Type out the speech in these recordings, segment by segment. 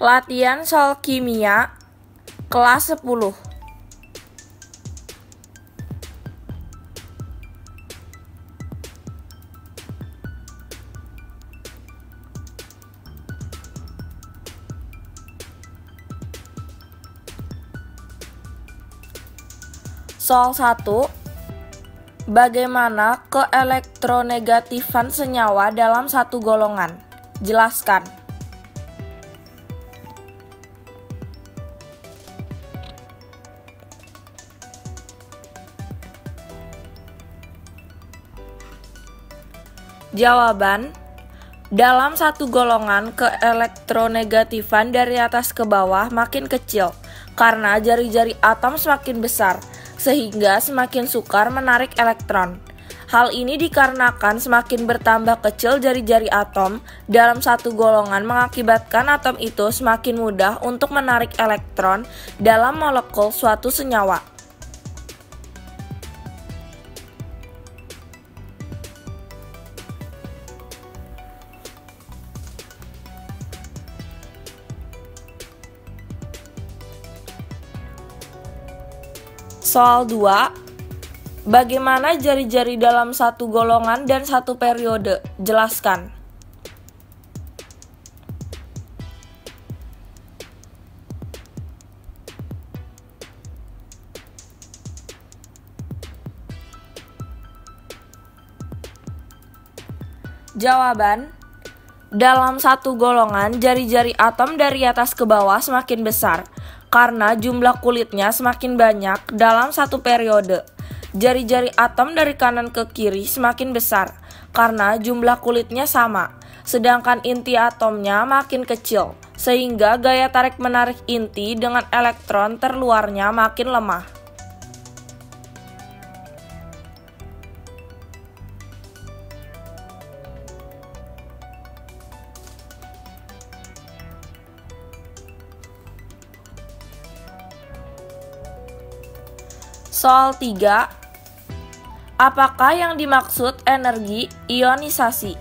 Latihan soal kimia kelas 10. Soal 1. Bagaimana keelektronegatifan senyawa dalam satu golongan? Jelaskan. Jawaban: dalam satu golongan, keelektronegatifan dari atas ke bawah makin kecil karena jari-jari atom semakin besar, sehingga semakin sukar menarik elektron. Hal ini dikarenakan semakin bertambah kecil jari-jari atom dalam satu golongan mengakibatkan atom itu semakin mudah untuk menarik elektron dalam molekul suatu senyawa. Soal 2. Bagaimana jari-jari dalam satu golongan dan satu periode? Jelaskan. Jawaban: dalam satu golongan, jari-jari atom dari atas ke bawah semakin besar karena jumlah kulitnya semakin banyak dalam satu periode. Jari-jari atom dari kanan ke kiri semakin besar karena jumlah kulitnya sama, sedangkan inti atomnya makin kecil, sehingga gaya tarik-menarik inti dengan elektron terluarnya makin lemah. Soal 3. Apakah yang dimaksud energi ionisasi?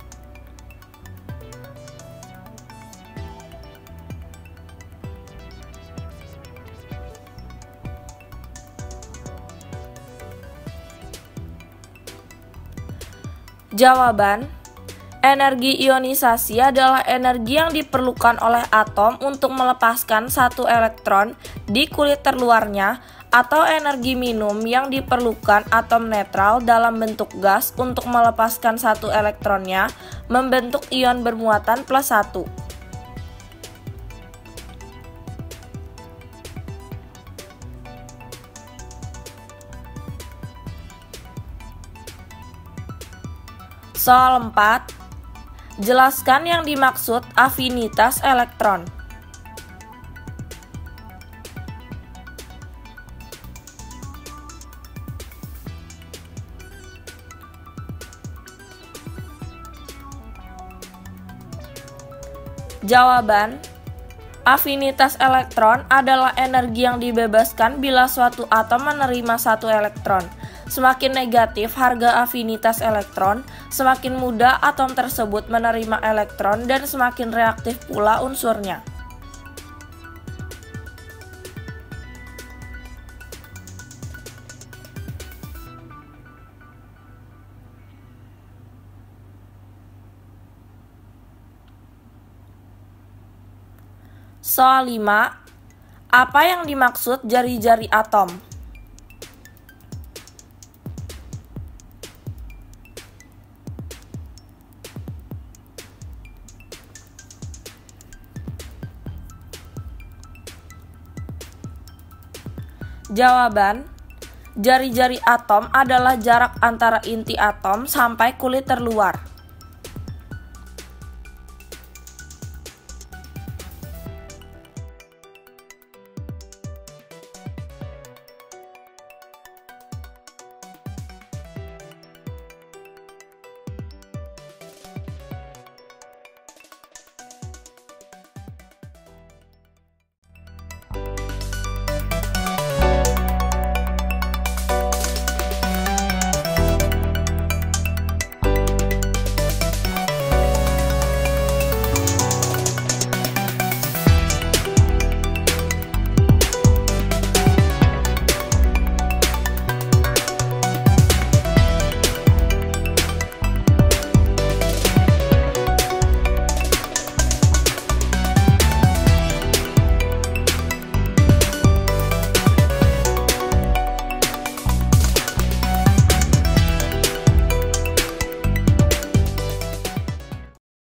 Jawaban: energi ionisasi adalah energi yang diperlukan oleh atom untuk melepaskan satu elektron di kulit terluarnya, atau energi minum yang diperlukan atom netral dalam bentuk gas untuk melepaskan satu elektronnya membentuk ion bermuatan +1. Soal 4. Jelaskan yang dimaksud afinitas elektron. Jawaban: afinitas elektron adalah energi yang dibebaskan bila suatu atom menerima satu elektron. Semakin negatif harga afinitas elektron, semakin mudah atom tersebut menerima elektron dan semakin reaktif pula unsurnya. Soal 5. Apa yang dimaksud jari-jari atom? Jawaban: jari-jari atom adalah jarak antara inti atom sampai kulit terluar.